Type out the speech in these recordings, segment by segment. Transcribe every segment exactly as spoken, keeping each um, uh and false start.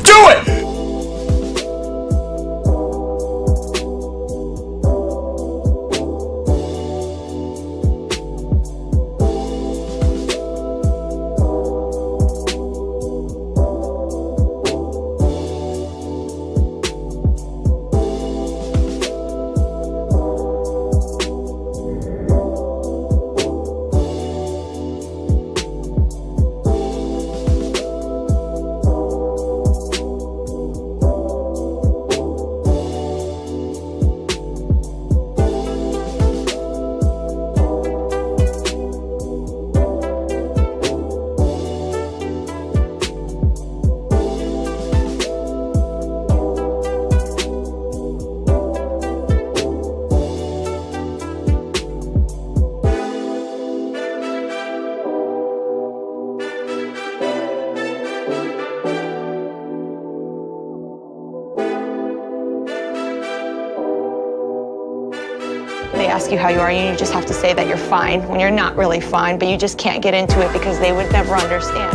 Do it! They ask you how you are, and you just have to say that you're fine when you're not really fine, but you just can't get into it because they would never understand.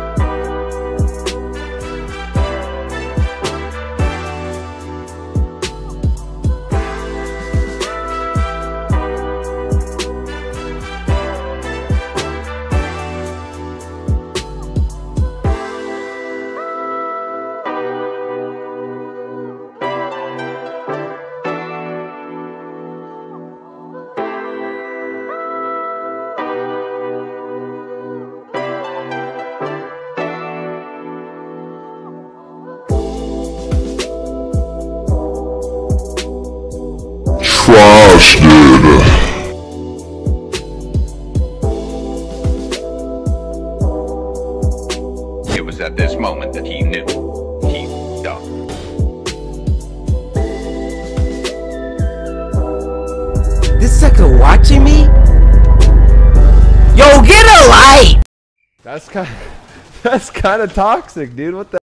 Trash, dude. It was at this moment that he knew he f***ed up. This sucker watching me? Yo, get a light! That's kind of, that's kind of toxic, dude. What the